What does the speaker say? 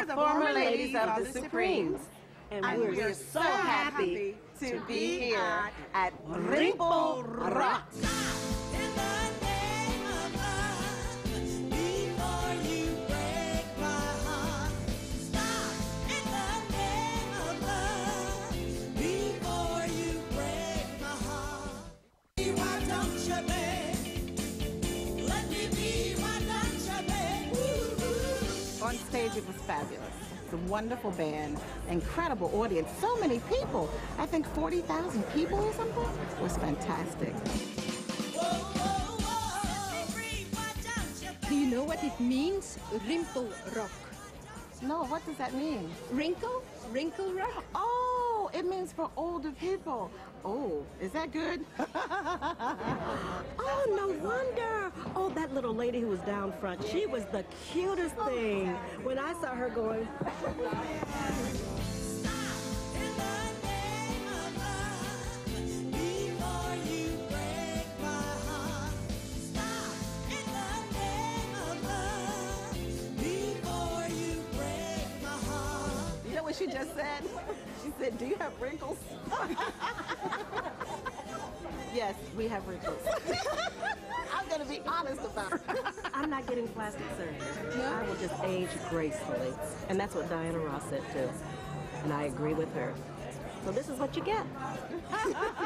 the former ladies of the Supremes. And we're so happy to be here at Rimplerock. On stage, it was fabulous. It's a wonderful band, incredible audience, so many people. I think 40,000 people or something. It was fantastic. Do you know what it means? Rimplerock. No, what does that mean? Wrinkle? Wrinkle rock? Oh, it means for older people. Oh, is that good? Oh, no wonder. Oh, that little lady who was down front, she was the cutest thing. When I saw her going... You know what she just said? She said, do you have wrinkles? Yes, we have wrinkles. I'm going to be honest about it. I'm not getting plastic surgery. I will just age gracefully. And that's what Diana Ross said too. And I agree with her. So this is what you get.